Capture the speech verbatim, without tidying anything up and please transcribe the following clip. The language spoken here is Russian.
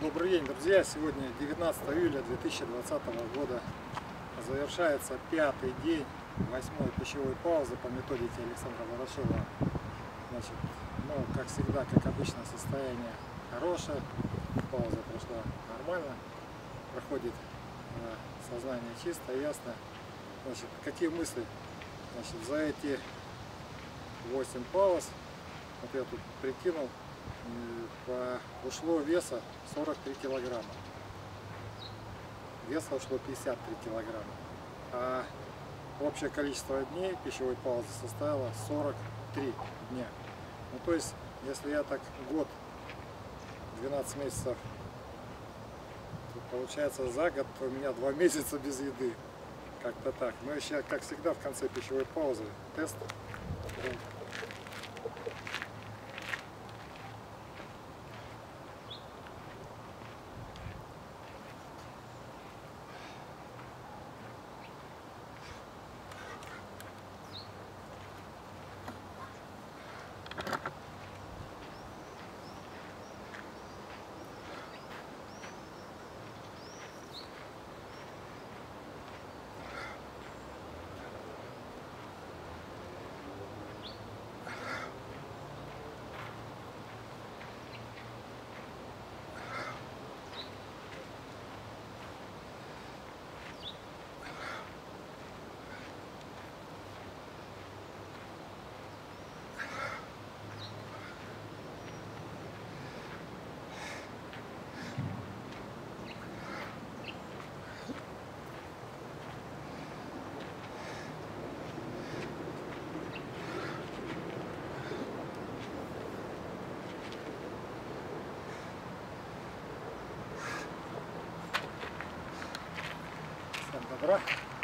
Добрый день, друзья! Сегодня девятнадцатое июля две тысячи двадцатого года. Завершается пятый день восьмой пищевой паузы по методике Александра Ворошилова. Значит, ну, как всегда, как обычно, состояние хорошее. Пауза прошла нормально. Проходит э, сознание чисто, ясно. Значит, какие мысли? Значит, за эти восемь пауз, вот я тут прикинул, по, ушло веса сорок три килограмма. Веса ушло пятьдесят три килограмма. А общее количество дней пищевой паузы составило сорок три дня. Ну, то есть, если я так год, двенадцать месяцев, то получается за год у меня два месяца без еды. Как-то так. Но еще, как всегда, в конце пищевой паузы тест. Добра.